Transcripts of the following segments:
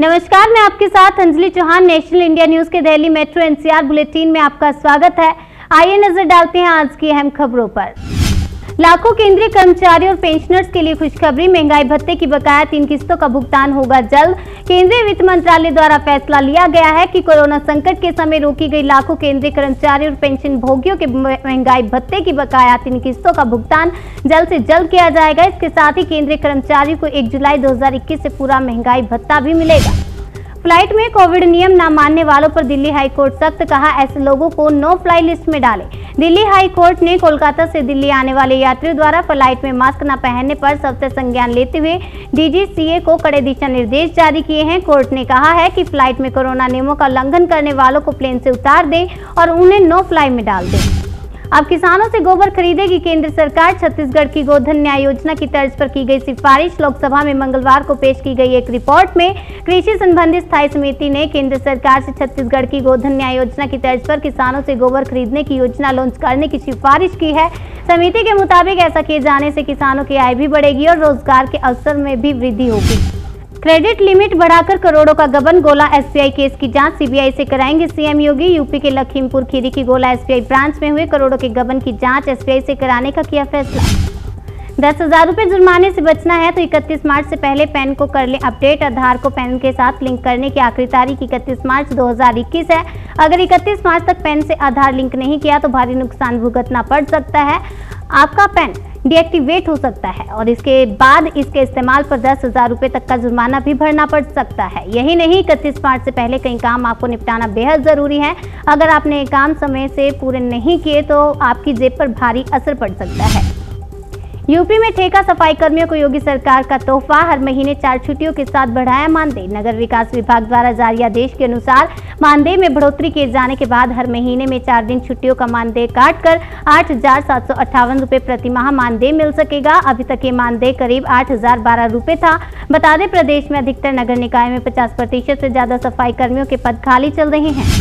नमस्कार, मैं आपके साथ Anjali Chauhan. National India news के दिल्ली मेट्रो एनसीआर बुलेटिन में आपका स्वागत है। आइए नजर डालते हैं आज की अहम खबरों पर। लाखों केंद्रीय कर्मचारी और पेंशनर्स के लिए खुशखबरी, महंगाई भत्ते की बकाया 3 किस्तों का भुगतान होगा जल्द। केंद्रीय वित्त मंत्रालय द्वारा फैसला लिया गया है कि कोरोना संकट के समय रोकी गई लाखों केंद्रीय कर्मचारी और पेंशन भोगियों के महंगाई भत्ते की बकाया 3 किस्तों का भुगतान जल्द से जल्द किया जाएगा। इसके साथ ही केंद्रीय कर्मचारी को 1 जुलाई 2021 से पूरा महंगाई भत्ता भी मिलेगा। फ्लाइट में कोविड नियम न मानने वालों पर दिल्ली हाई कोर्ट सख्त, कहा ऐसे लोगों को नो फ्लाई लिस्ट में डाले। दिल्ली हाई कोर्ट ने कोलकाता से दिल्ली आने वाले यात्रियों द्वारा फ्लाइट में मास्क न पहनने पर सख्त संज्ञान लेते हुए डीजीसीए को कड़े दिशा निर्देश जारी किए हैं। कोर्ट ने कहा है कि फ्लाइट में कोरोना नियमों का उल्लंघन करने वालों को प्लेन से उतार दें और उन्हें नो फ्लाई में डाल दें। अब किसानों से गोबर खरीदेगी केंद्र सरकार। छत्तीसगढ़ की गोधन न्याय योजना की तर्ज पर की गई सिफारिश। लोकसभा में मंगलवार को पेश की गई एक रिपोर्ट में कृषि संबंधी स्थायी समिति ने केंद्र सरकार से छत्तीसगढ़ की गोधन न्याय योजना की तर्ज पर किसानों से गोबर खरीदने की योजना लॉन्च करने की सिफारिश की है। समिति के मुताबिक ऐसा किए जाने से किसानों की आय भी बढ़ेगी और रोजगार के अवसर में भी वृद्धि होगी। क्रेडिट लिमिट बढ़ाकर करोड़ों का गबन, गोला एसबीआई केस की जांच सीबीआई से कराएंगे सीएम योगी। यूपी के लखीमपुर खीरी की गोला एसबीआई ब्रांच में हुए करोड़ों के गबन की जांच एसबीआई से कराने का किया फैसला। 10,000 रुपए जुर्माने से बचना है तो 31 मार्च से पहले पैन को कर लें अपडेट। आधार को पैन के साथ लिंक करने की आखिरी तारीख 31 मार्च 2021 है। अगर 31 मार्च तक पैन से आधार लिंक नहीं किया तो भारी नुकसान भुगतना पड़ सकता है। आपका पैन डीएक्टिवेट हो सकता है और इसके बाद इसके इस्तेमाल पर 10,000 रुपए तक का जुर्माना भी भरना पड़ सकता है। यही नहीं, 31 मार्च से पहले कई काम आपको निपटाना बेहद जरूरी है। अगर आपने काम समय से पूरे नहीं किए तो आपकी जेब पर भारी असर पड़ सकता है। यूपी में ठेका सफाई कर्मियों को योगी सरकार का तोहफा, हर महीने 4 छुट्टियों के साथ बढ़ाया मानदेय। नगर विकास विभाग द्वारा जारी आदेश के अनुसार मानदेय में बढ़ोतरी किए जाने के बाद हर महीने में 4 दिन छुट्टियों का मानदेय काटकर 8,758 रुपए प्रति माह मानदेय मिल सकेगा। अभी तक ये मानदेय करीब 8,012 रुपए था। बता दें, प्रदेश में अधिकतर नगर निकाय में 50% से ज्यादा सफाई कर्मियों के पद खाली चल रहे हैं।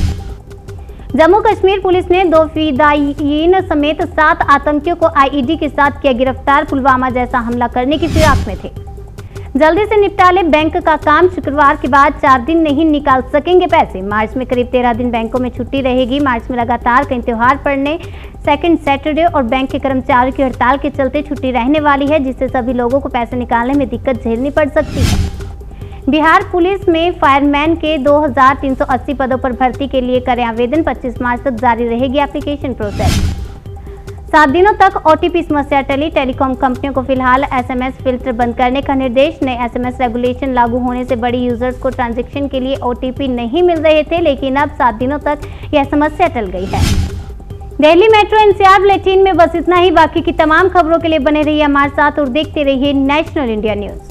जम्मू कश्मीर पुलिस ने 2 फिदायीन समेत 7 आतंकियों को आईईडी के साथ किया गिरफ्तार। पुलवामा जैसा हमला करने की फिराक में थे। जल्दी से निपटा ले बैंक का काम, शुक्रवार के बाद 4 दिन नहीं निकाल सकेंगे पैसे। मार्च में करीब 13 दिन बैंकों में छुट्टी रहेगी। मार्च में लगातार कई त्योहार पड़ने, सेकंड सैटरडे और बैंक के कर्मचारियों की हड़ताल के चलते छुट्टी रहने वाली है, जिससे सभी लोगों को पैसे निकालने में दिक्कत झेलनी पड़ सकती है। बिहार पुलिस में फायरमैन के 2,380 पदों पर भर्ती के लिए करें आवेदन। 25 मार्च तक जारी रहेगी एप्लीकेशन प्रोसेस। 7 दिनों तक ओटीपी समस्या टली। टेलीकॉम कंपनियों को फिलहाल एसएमएस फिल्टर बंद करने का निर्देश। नए एसएमएस रेगुलेशन लागू होने से बड़ी यूजर्स को ट्रांजैक्शन के लिए ओटीपी नहीं मिल रहे थे, लेकिन अब 7 दिनों तक यह समस्या टल गई है। दिल्ली मेट्रो एनसीआर बुलेटिन में बस इतना ही। बाकी की तमाम खबरों के लिए बने रहिए हमारे साथ और देखते रहिए नेशनल इंडिया न्यूज।